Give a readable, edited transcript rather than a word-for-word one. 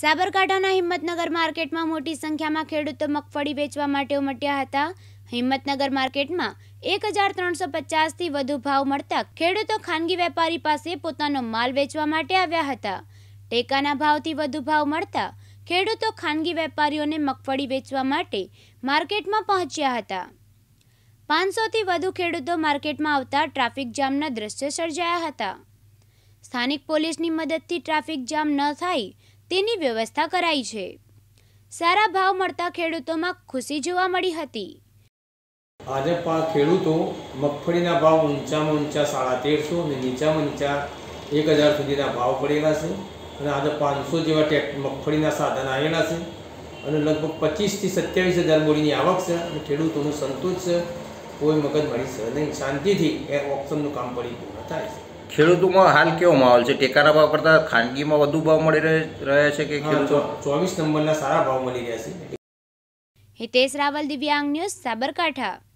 સાબરકાંઠાના હિંમતનગર માર્કેટમાં મોટી સંખ્યામાં ખેડૂતો મગફળી વેચવા માટે ઉમટ્યા હતા। હિંમતનગર માર્કેટમાં 1350થી વધુ ભાવ મળતા ખેડૂતો ખાનગી વેપારી પાસે પોતાનો માલ વેચવા માટે આવ્યા હતા। ટેકાના ભાવથી વધુ ભાવ મળતા ખેડૂતો ખાનગી વેપારીઓને મગફળી વેચવા માટે માર્કેટમાં પહોંચ્યા હતા। 500થી વધુ ખેડૂતો માર્કેટમાં આવતા ટ્રાફિક જામના દ્રશ્યો સર્જાયા હતા। સ્થાનિક પોલીસની મદદથી ટ્રાફિક જામ ન થાય તેની વ્યવસ્થા કરાઈ છે। સારા ભાવ મળતા ખેડૂતોમાં ખુશી જોવા મળી હતી। આજે ખેડૂતો મગફળીના ભાવ ઊંચામાં ઊંચા 1350 અને નીચામાં નીચા 1000 સુધીના ભાવ પડેલા છે અને આજે 500 જેવા મગફળીના સાધન આવેલા છે અને લગભગ 25થી 27,000 બોરીની આવક છે અને ખેડૂતોનો સંતોષ છે, કોઈ મગજમારી છે નહીં, શાંતિથી એ ઓપ્શનનું કામ પરિપૂર્ણ થાય છે। ખેડૂતોમાં હાલ કેવો માહોલ છે? ટેકાના ભાવ કરતાં ખાનગીમાં વધુ ભાવ મળી રહ્યા છે કે ખેડૂતો 24 નંબરના સારા ભાવ મળી રહ્યા છે। હિતેશ રાવલ, દિવ્યાંગ ન્યૂઝ, સાબરકાંઠા।